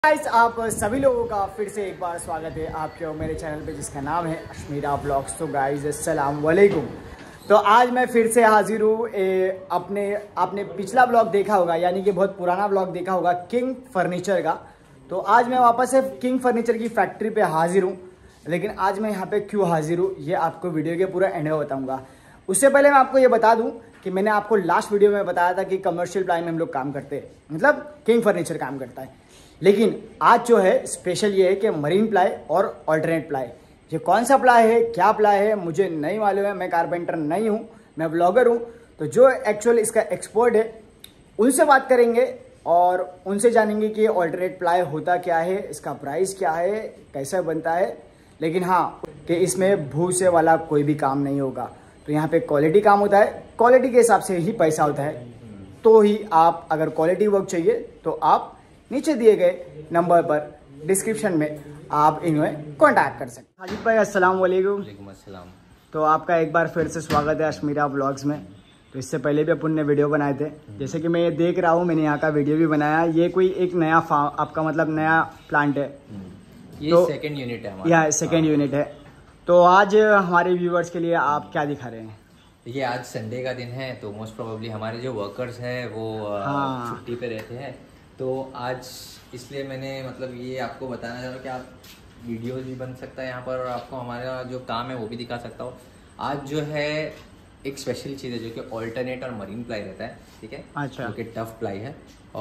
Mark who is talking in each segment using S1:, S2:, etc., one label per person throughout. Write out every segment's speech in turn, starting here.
S1: Guys, आप सभी लोगों का फिर से एक बार स्वागत है आपके और मेरे चैनल पे जिसका नाम है अश्मीरा ब्लॉग्स। तो गाइस अस्सलाम वालेकुम। तो आज मैं फिर से हाजिर हूँ। आपने पिछला ब्लॉग देखा होगा, यानी कि बहुत पुराना ब्लॉग देखा होगा किंग फर्नीचर का। तो आज मैं वापस से किंग फर्नीचर की फैक्ट्री पे हाजिर हूँ। लेकिन आज मैं यहाँ पे क्यों हाजिर हूँ ये आपको वीडियो के पूरा एंड में बताऊँगा। उससे पहले मैं आपको ये बता दूँ कि मैंने आपको लास्ट वीडियो में बताया था कि कमर्शियल प्लाई में हम लोग काम करते हैं, मतलब किंग फर्नीचर काम करता है। लेकिन आज जो है स्पेशल ये है कि मरीन प्लाई और अल्टरनेट प्लाई। ये कौन सा प्लाई है, क्या प्लाई है, मुझे नहीं मालूम है। मैं कारपेंटर नहीं हूँ, मैं ब्लॉगर हूँ। तो जो एक्चुअल इसका एक्सपर्ट है उनसे बात करेंगे और उनसे जानेंगे कि अल्टरनेट प्लाई होता क्या है, इसका प्राइस क्या है, कैसे बनता है। लेकिन हाँ कि इसमें भूसे वाला कोई भी काम नहीं होगा। तो यहाँ पे क्वालिटी काम होता है, क्वालिटी के हिसाब से ही पैसा होता है। तो ही आप अगर क्वालिटी वर्क चाहिए तो आप नीचे दिए गए नंबर पर डिस्क्रिप्शन में आप इन्हें कांटेक्ट कर सकते हैं। हाजिद भाई अस्सलाम वालेकुम।
S2: वालेकुम अस्सलाम।
S1: तो आपका एक बार फिर से स्वागत है अश्मीरा ब्लॉग्स में। तो इससे पहले भी अपन ने वीडियो बनाए थे, जैसे कि मैं ये देख रहा हूँ, मैंने यहाँ का वीडियो भी बनाया। ये कोई एक नया फार्म आपका मतलब नया प्लांट है?
S2: ये
S1: तो
S2: सेकंड यूनिट है हमारा।
S1: यह सेकेंड यूनिट है। तो आज हमारे व्यूवर्स के लिए आप क्या दिखा रहे हैं?
S2: ये आज संडे का दिन है तो मोस्ट प्रोबेबली हमारे जो वर्कर्स हैं वो छुट्टी पे रहते हैं। तो आज इसलिए मैंने मतलब ये आपको बताना चाह रहा हूँ कि आप वीडियोस भी बन सकता है यहाँ पर और आपको हमारा जो काम है वो भी दिखा सकता हूँ। आज जो है एक स्पेशल चीज़ है जो कि ऑल्टरनेट और मरीन प्लाई रहता है, ठीक है?
S1: अच्छा।
S2: जो कि टफ प्लाई है।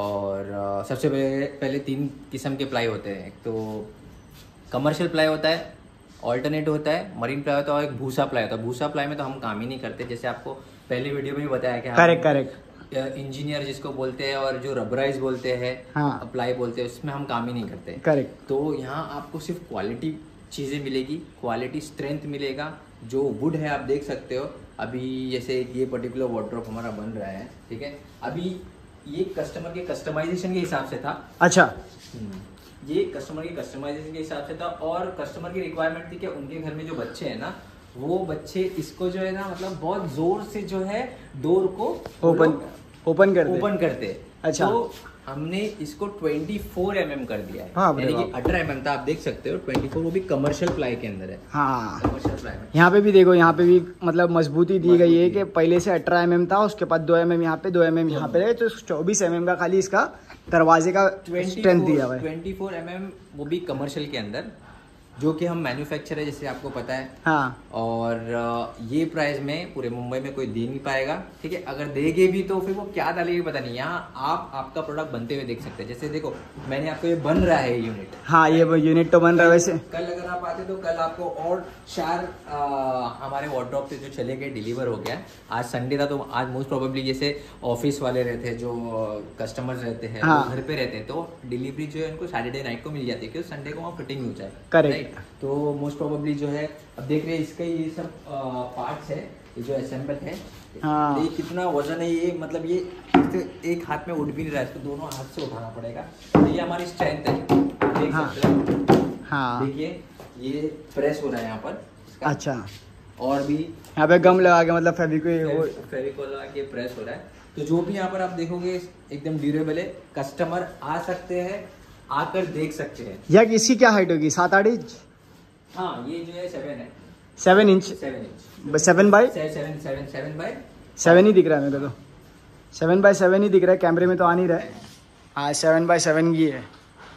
S2: और सबसे पहले 3 किस्म के प्लाई होते हैं। एक तो कमर्शियल प्लाई होता है, ऑल्टरनेट होता है, मरीन प्लाई होता है और एक भूसा प्लाई होता है। भूसा प्लाई में तो हम काम ही नहीं करते, जैसे आपको पहले वीडियो में भी बताया कि
S1: करेक्ट
S2: इंजीनियर जिसको बोलते हैं और जो रबराइज बोलते हैं,
S1: हाँ,
S2: प्लाई बोलते हैं, उसमें हम काम ही नहीं करते।
S1: करेक्ट।
S2: तो यहाँ आपको सिर्फ क्वालिटी चीज़ें मिलेगी, क्वालिटी स्ट्रेंथ मिलेगा। जो वुड है आप देख सकते हो, अभी जैसे ये पर्टिकुलर वार्डरोब हमारा बन रहा है, ठीक है? अभी ये कस्टमर के कस्टमाइजेशन के हिसाब से था।
S1: अच्छा।
S2: ये कस्टमर की कस्टमाइजेशन के हिसाब से था और कस्टमर की रिक्वायरमेंट थी कि उनके घर में जो बच्चे हैं ना, वो बच्चे इसको जो है ना मतलब बहुत जोर से जो है डोर को ओपन करते।
S1: अच्छा।
S2: तो हमने इसको 24 mm कर दिया है।
S1: हाँ,
S2: यानी कि 18 mm था, आप देख सकते हो 24, वो भी कमर्शियल प्लाई के अंदर है।
S1: हाँ,
S2: कमर्शियल प्लाई में
S1: यहाँ पे भी देखो, यहाँ पे भी मतलब मजबूती दी गई है कि पहले से 18 mm था, उसके बाद 2 mm यहाँ पे, 2 mm यहाँ पे, तो 24 mm का खाली इसका दरवाजे का स्ट्रेंथ दिया हुआ है।
S2: 24 mm वो भी कमर्शियल के अंदर, जो कि हम मैन्युफैक्चर है जैसे आपको पता है।
S1: हाँ।
S2: और ये प्राइस में पूरे मुंबई में कोई दे नहीं पाएगा, ठीक है? अगर देगे भी तो फिर वो क्या डालेगी पता नहीं। यहाँ आप आपका प्रोडक्ट बनते हुए देख सकते हैं। जैसे देखो मैंने आपको ये बन रहा है यूनिट।
S1: हाँ, ये यूनिट तो बन रहा है। वैसे
S2: कल अगर आप आते तो कल आपको और 4 हमारे वार्डरोब से जो चले गए डिलीवर हो गया। आज संडे था तो आज मोस्ट प्रोबेबली जैसे ऑफिस वाले रहते हैं, जो कस्टमर्स रहते हैं,
S1: हाँ,
S2: घर पे रहते हैं, तो डिलीवरी जो है उनको सैटरडे नाइट को मिल जाती है, क्योंकि संडे को वहाँ फिटिंग हो जाए।
S1: करेक्ट।
S2: तो मोस्ट प्रोबेबली जो है, अब देख रहे हैं इसका ये सब पार्ट्स है, ये जो असेंबल है।
S1: हाँ।
S2: ये कितना वजन है, ये मतलब ये एक हाथ में उठ भी नहीं रहा है, इसको दोनों हाथ से उठाना पड़ेगा। तो ये हमारी स्ट्रेंथ है, देख सकते हैं।
S1: हाँ,
S2: देखिए ये प्रेस हो रहा है यहाँ पर।
S1: अच्छा।
S2: और भी
S1: यहाँ पे गम लगा के मतलब
S2: फेविकोल लगा के प्रेस हो रहा है। तो जो भी यहाँ पर आप देखोगे एकदम ड्यूरेबल है। कस्टमर आ सकते हैं, आकर देख सकते हैं।
S1: यार इसकी क्या हाइट होगी? 7-8 इंच?
S2: हाँ, ये जो है 7 है।
S1: 7 इंच? 7 बाय 7 ही दिख रहा है मेरे को तो। 7 बाय 7 ही दिख रहा है, कैमरे में तो आ नहीं रहा है। हाँ, 7 बाय 7 की है।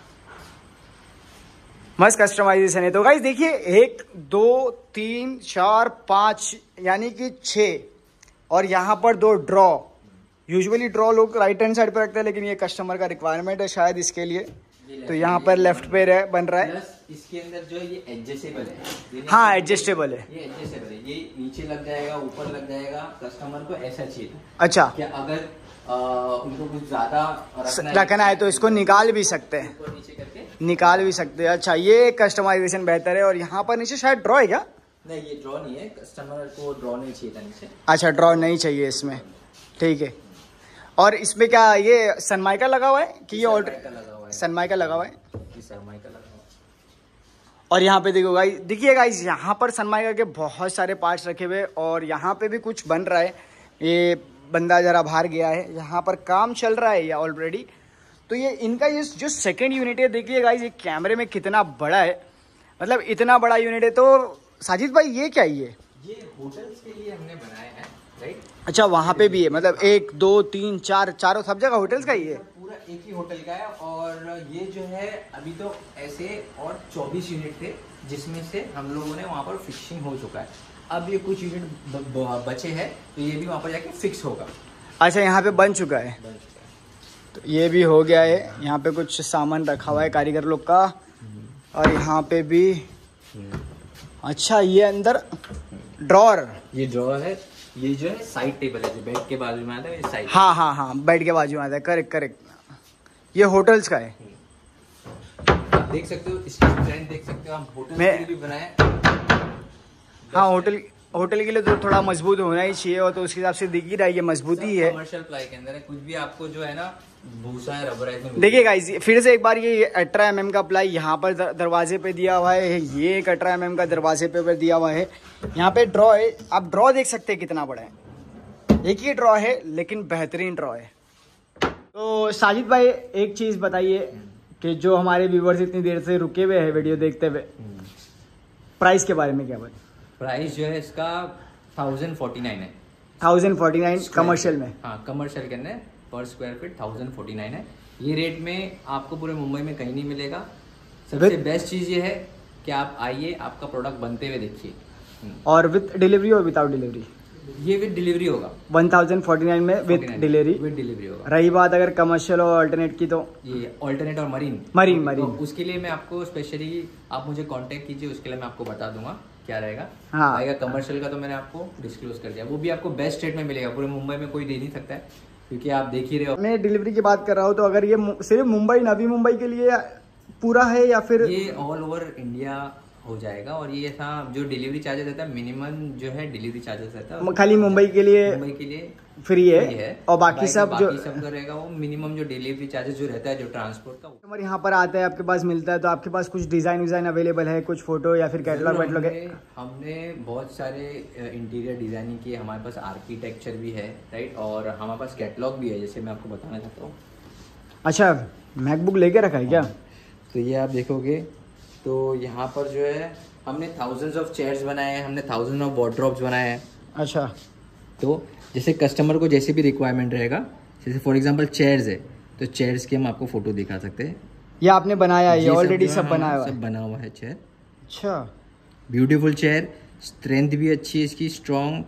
S1: मस्त कस्टमाइजेशन है। तो गाइस देखिए, 1 2 3 4 5 यानी कि 6, और यहाँ पर 2 ड्रॉ। यूजुअली ड्रॉ लोग राइट हैंड साइड पर रखते हैं, लेकिन ये कस्टमर का रिक्वायरमेंट है शायद इसके लिए, तो यहाँ पर लेफ्ट पे बन रहा है।
S2: इसके अंदर जो है ये एडजस्टेबल है।
S1: हाँ, एडजस्टेबल है।
S2: ये एडजस्टेबल है, ये नीचे लग जाएगा, ऊपर लग जाएगा। कस्टमर को ऐसा चाहिए।
S1: अच्छा।
S2: क्या अगर उनको कुछ ज्यादा
S1: रखना है तो इसको निकाल भी सकते हैं,
S2: ऊपर नीचे करके
S1: निकाल भी सकते हैं। अच्छा, ये कस्टमाइजेशन बेहतर है। और यहाँ पर नीचे शायद ड्रॉ है क्या?
S2: नहीं, ये ड्रॉ नहीं है, कस्टमर को ड्रॉ नहीं चाहिए था नीचे।
S1: अच्छा, ड्रॉ नहीं चाहिए इसमें, ठीक है। और इसमें क्या ये सनमाइका लगा हुआ है कि ये ऑल्टर सनमाइका लगा हुआ है?
S2: सनमाइका लगा हुआ है।
S1: और यहाँ पे देखो गाइस, देखिए गाइस, यहाँ पर सनमाइका के बहुत सारे पार्ट्स रखे हुए, और यहाँ पे भी कुछ बन रहा है। ये बंदा जरा बाहर गया है, यहाँ पर काम चल रहा है या ऑलरेडी। तो तो ये इनका ये जो सेकंड यूनिट है, देखिए गाइस ये कैमरे में कितना बड़ा है, मतलब इतना बड़ा यूनिट है। तो साजिद भाई ये क्या है? ये
S2: होटल्स के लिए हमने बनाया है, राइट?
S1: अच्छा, वहाँ पे भी है, मतलब 1 2 3 4 चारों सब जगह होटल्स का ही है?
S2: पूरा एक ही होटल का है। और ये जो है अभी तो ऐसे और 24 यूनिट थे जिसमें से हम लोगों ने वहाँ पर फिक्सिंग हो चुका है। अब ये कुछ यूनिट बचे हैं, तो ये भी वहाँ पर जाके फिक्स होगा।
S1: अच्छा, यहाँ पे बन चुका है, तो ये भी हो गया है। यहाँ पे कुछ सामान रखा हुआ है कारीगर लोग का, और यहाँ पे भी। अच्छा, ये अंदर ड्रॉर,
S2: ये ड्रॉर है। ये जो है साइड टेबल है, जो बेड के बाजू में आता है, ये साइड।
S1: हाँ हाँ हाँ, बेड के बाजू में आता है, करेक्ट करेक्ट। ये होटल्स का है,
S2: आप देख सकते हो, इसकी डिजाइन देख सकते हो। हम होटल के लिए भी बनाए।
S1: हाँ, होटल के लिए तो थोड़ा मजबूत होना ही चाहिए, और तो उसके हिसाब से दिख ही रहा है, ये मजबूती है।
S2: कमर्शियल प्लाई के अंदर है, कुछ भी आपको जो है ना भूसा है, रबर है।
S1: देखिए गाइस, फिर से एक बार ये 18 mm का प्लाई यहाँ पर दरवाजे पे दिया हुआ है। ये एक 18 mm का दरवाजे पे दिया हुआ है। यहाँ पे ड्रॉ है, आप ड्रॉ देख सकते हैं कितना बड़ा है। एक ही ड्रॉ है लेकिन बेहतरीन ड्रॉ है। तो साजिद भाई एक चीज़ बताइए कि जो हमारे व्यूवर्स इतनी देर से रुके हुए हैं वीडियो देखते हुए, प्राइस के बारे में क्या बताएं?
S2: प्राइस जो है इसका 1049 है।
S1: 1049 कमर्शियल में?
S2: हाँ, कमर्शियल के अंदर पर स्क्वायर फीट 1049 है। ये रेट में आपको पूरे मुंबई में कहीं नहीं मिलेगा। सबसे बेस्ट चीज़ ये है कि आप आइए, आपका प्रोडक्ट बनते हुए देखिए।
S1: और विथ डिलीवरी और विदाउट डिलीवरी?
S2: ये विद डिलीवरी होगा।
S1: 1049 में विद डिलीवरी
S2: होगा।
S1: रही बात अगर कमर्शियल और अल्टरनेट की, तो
S2: ये अल्टरनेट और
S1: मरीन
S2: तो उसके लिए मैं आपको स्पेशली आप मुझे कांटेक्ट कीजिए, उसके लिए मैं आपको बता दूंगा क्या रहेगा।
S1: हाँ,
S2: आएगा कमर्शियल का तो मैंने आपको डिस्क्लोज कर दिया, वो भी आपको बेस्ट रेट में मिलेगा। पूरे मुंबई में कोई दे नहीं सकता है, क्योंकि आप देख ही रहे हो।
S1: मैं डिलीवरी की बात कर रहा हूँ, तो अगर ये सिर्फ मुंबई, नवी मुंबई के लिए पूरा है या फिर
S2: ये ऑल ओवर इंडिया हो जाएगा? और ये ऐसा जो डिलीवरी चार्जेस रहता है, मिनिमम जो है डिलीवरी चार्जेस रहता है
S1: खाली मुंबई के लिए फ्री है, और बाकी सब जो
S2: सब रहेगा वो मिनिमम जो डिलीवरी चार्जेस जो रहता है, जो ट्रांसपोर्ट का।
S1: कस्टमर यहाँ पर आता है, आपके पास मिलता है, तो आपके पास कुछ डिजाइन अवेलेबल है, कुछ फोटो या फिर कैटलॉग वैटलॉग है?
S2: हमने बहुत सारे इंटीरियर डिजाइनिंग की, हमारे पास आर्किटेक्चर भी है, राइट, और हमारे पास कैटलॉग भी है, जैसे मैं आपको बताना चाहता हूँ।
S1: अच्छा, मैकबुक लेके रखा है क्या?
S2: तो ये आप देखोगे तो यहाँ पर जो है हमने थाउजेंड्स ऑफ चेयर्स बनाए हैं, हमने थाउजेंड ऑफ वार्डरोब्स बनाए हैं।
S1: अच्छा,
S2: तो जैसे कस्टमर को जैसे भी रिक्वायरमेंट रहेगा, जैसे फॉर एग्जांपल चेयर्स है, तो चेयर्स की हम आपको फोटो दिखा सकते हैं।
S1: ये आपने बनाया है? ये ऑलरेडी सब बनाया हुआ है?
S2: सब बना हुआ है चेयर।
S1: अच्छा,
S2: ब्यूटीफुल चेयर, स्ट्रेंथ भी अच्छी है इसकी, स्ट्रॉन्ग,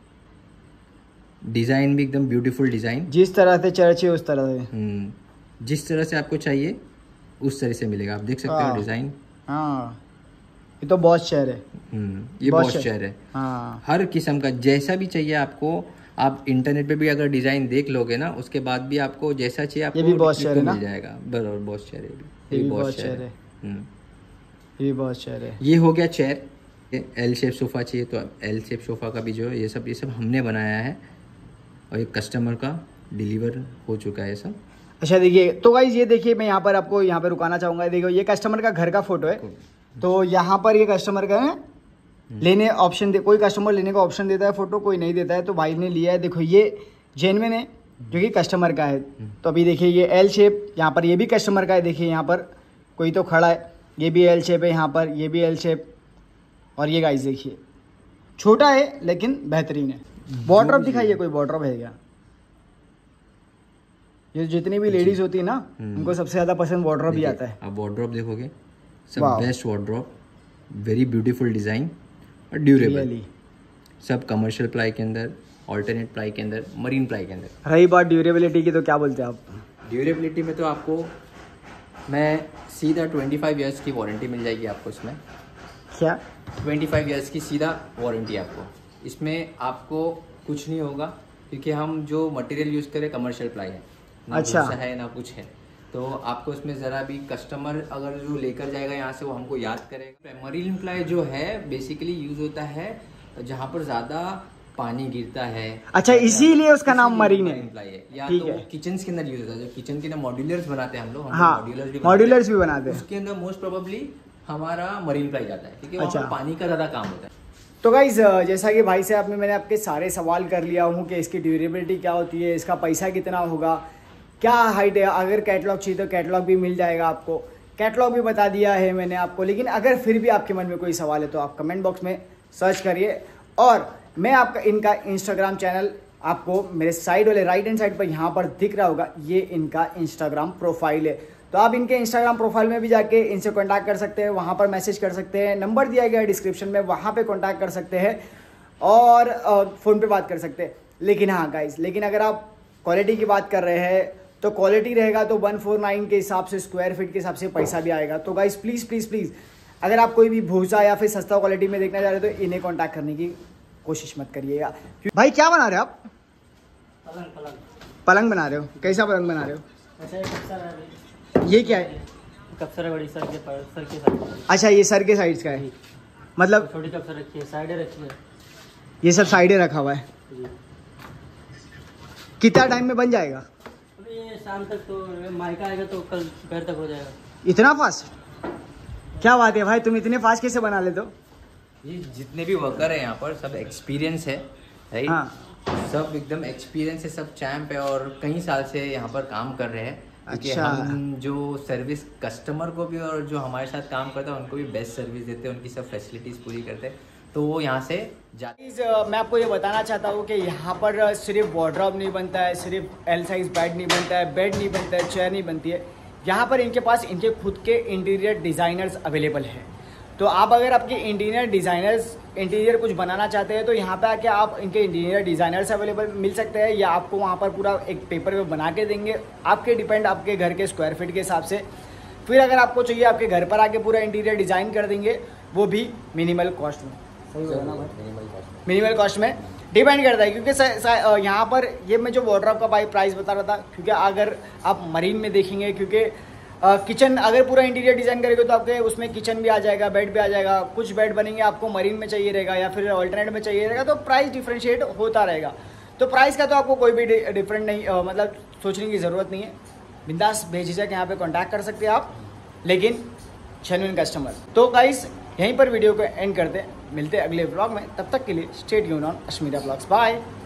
S2: डिजाइन भी एकदम ब्यूटीफुल डिजाइन।
S1: जिस तरह से चेयर चाहिए उस तरह से,
S2: जिस तरह से आपको चाहिए उस तरह से मिलेगा। आप देख सकते हो डिजाइन।
S1: हाँ, ये तो बॉस चेयर है।
S2: ये बॉस चेयर है।
S1: हाँ,
S2: हर किस्म का जैसा भी चाहिए आपको, आप इंटरनेट पे भी अगर डिजाइन देख लोगे ना, उसके बाद भी आपको जैसा चाहिए आपको
S1: ये भी बॉस चेयर है ना?
S2: मिल जाएगा। बराबर बॉस चेयर है,
S1: ये भी बॉस चेयर है। ये भी बॉस चेयर है।
S2: ये हो गया चेयर। एल शेप सोफा चाहिए तो एल शेप सोफा का भी जो है ये सब हमने बनाया है, और एक कस्टमर का डिलीवर हो चुका है सब।
S1: अच्छा, देखिए तो गाइस, ये देखिए, मैं यहाँ पर आपको यहाँ पे रुकाना चाहूँगा। देखो, ये कस्टमर का घर का फोटो है। तो यहाँ पर ये कस्टमर का है, लेने ऑप्शन दे, कोई कस्टमर लेने का ऑप्शन देता है फोटो, कोई नहीं देता है, तो भाई ने लिया है। देखो, ये जेन्युइन है, जो कि कस्टमर का है। तो अभी देखिए, ये एल शेप, यहाँ पर ये भी कस्टमर का है। देखिए यहाँ पर कोई तो खड़ा है, ये भी एल शेप है, यहाँ पर ये भी एल शेप। और ये गाइस देखिए, छोटा है लेकिन बेहतरीन है। वार्डरोब दिखाइए, कोई वार्डरोब है क्या? ये जितनी भी लेडीज होती है ना, उनको सबसे ज्यादा पसंद वार्डरोब ही आता है।
S2: आप वार्डरोब देखोगे, सब best wardrobe, very beautiful design और ड्यूरेबल, सब कमर्शियल प्लाई के अंदर, अल्टरनेट प्लाई के अंदर, मरीन प्लाई के अंदर।
S1: रही बात ड्यूरेबिलिटी की, तो क्या बोलते हैं आप?
S2: ड्यूरेबिलिटी में तो आपको मैं सीधा 25 ईयर्स की वारंटी मिल जाएगी आपको इसमें।
S1: क्या?
S2: 25 ईयर्स की सीधा वारंटी आपको। इसमें आपको कुछ नहीं होगा, क्योंकि हम जो मटेरियल यूज़ करें कमर्शियल प्लाई है, ना
S1: अच्छा
S2: है ना कुछ है। तो आपको इसमें ज़रा भी कस्टमर अगर जो लेकर जाएगा यहाँ से, वो हमको याद करेगा। मरीन प्लाई जो है बेसिकली यूज़ होता है जहाँ पर ज़्यादा पानी गिरता है।
S1: अच्छा, इसीलिए उसका नाम मरीन है।
S2: प्लाई है, या तो किचन के अंदर यूज होता है। जो किचन के अंदर मॉड्यूलर्स बनाते हैं हम लोग,
S1: मॉड्यूलर्स भी बनाते हैं,
S2: उसके अंदर मोस्ट प्रोबेबली हमारा मरीन प्लाई जाता है, क्योंकि वहाँ पानी का ज़्यादा काम होता है।
S1: तो गाइज, जैसा कि भाई से मैंने आपके सारे सवाल कर लिया हूँ कि इसकी ड्यूरेबिलिटी क्या होती है, इसका पैसा कितना होगा, क्या हाइट है, अगर कैटलॉग चाहिए तो कैटलॉग भी मिल जाएगा आपको, कैटलॉग भी बता दिया है मैंने आपको। लेकिन अगर फिर भी आपके मन में कोई सवाल है तो आप कमेंट बॉक्स में सर्च करिए। और मैं आपका इनका इंस्टाग्राम चैनल आपको मेरे साइड वाले राइट हैंड साइड पर यहाँ पर दिख रहा होगा, ये इनका इंस्टाग्राम प्रोफाइल है। तो आप इनके इंस्टाग्राम प्रोफाइल में भी जाके इनसे कॉन्टैक्ट कर सकते हैं, वहाँ पर मैसेज कर सकते हैं, नंबर दिया गया है डिस्क्रिप्शन में, वहाँ पर कॉन्टैक्ट कर सकते हैं और फ़ोन पे बात कर सकते हैं। लेकिन हाँ गाइस, लेकिन अगर आप क्वालिटी की बात कर रहे हैं तो क्वालिटी रहेगा तो 149 के हिसाब से स्क्वायर फीट के हिसाब से पैसा भी आएगा। तो गाइस प्लीज़ प्लीज़ प्लीज़ अगर आप कोई भी भूसा या फिर सस्ता क्वालिटी में देखना चाह रहे हो तो इन्हें कॉन्टैक्ट करने की कोशिश मत करिएगा। भाई क्या बना रहे हो आप? पलंग बना रहे हो? कैसा पलंग बना रहे हो? ये क्या है?
S3: कप्सर बड़ी सर के साइड।
S1: अच्छा, ये सर के साइड्स का है, मतलब
S3: छोटी कप्सर रखी है, साइडें रखी है,
S1: ये सब साइडें रखा हुआ है। कितना टाइम में बन जाएगा?
S3: अभी ये शाम तक, तो माइका आएगा तो कल दोपहर तक हो जाएगा।
S1: इतना फास्ट? क्या बात है भाई, तुम इतने फास्ट कैसे बना लेते हो?
S2: ये जितने भी वर्कर है यहाँ पर सब एक्सपीरियंस है, राइट?
S1: हाँ।
S2: सब एकदम एक्सपीरियंस है, सब चैम्प है और कई साल से यहाँ पर काम कर रहे हैं।
S1: अच्छा।
S2: हम जो सर्विस कस्टमर को भी और जो हमारे साथ काम करता है उनको भी बेस्ट सर्विस देते हैं, उनकी सब फैसिलिटीज़ पूरी करते हैं, तो वो यहाँ से
S1: मैं आपको ये बताना चाहता हूँ कि यहाँ पर सिर्फ वार्डरोब नहीं बनता है, सिर्फ एल साइज बेड नहीं बनता है, बेड नहीं बनता है, चेयर नहीं बनती है। यहाँ पर इनके पास इनके खुद के इंटीरियर डिज़ाइनर्स अवेलेबल हैं। तो आप अगर आपके इंटीरियर कुछ बनाना चाहते हैं तो यहाँ पे आके आप इनके इंटीरियर डिज़ाइनर्स अवेलेबल मिल सकते हैं, या आपको वहाँ पर पूरा एक पेपर पे बना के देंगे, आपके डिपेंड आपके घर के स्क्वायर फीट के हिसाब से। फिर अगर आपको चाहिए आपके घर पर आके पूरा इंटीरियर डिज़ाइन कर देंगे, वो भी मिनिमल कॉस्ट में। मिनिमल कॉस्ट में डिपेंड करता है, क्योंकि यहाँ पर ये मैं जो वार्डरोब का प्राइस बता रहा था, क्योंकि अगर आप मरीन में देखेंगे, क्योंकि किचन अगर पूरा इंटीरियर डिज़ाइन करेंगे तो आपके उसमें किचन भी आ जाएगा, बेड भी आ जाएगा। कुछ बेड बनेंगे आपको मरीन में चाहिए रहेगा या फिर ऑल्टरनेट में चाहिए रहेगा, तो प्राइस डिफ्रेंशिएट होता रहेगा। तो प्राइस का तो आपको कोई भी डिफरेंट नहीं मतलब सोचने की ज़रूरत नहीं है, बिंदास बेझिझक यहाँ पे कांटेक्ट कर सकते हैं आप, लेकिन जेन्युइन कस्टमर। तो गाइस यहीं पर वीडियो को एंड करते हैं, मिलते हैं अगले व्लॉग में, तब तक के लिए stay tuned on Ashmira vlogs. Bye.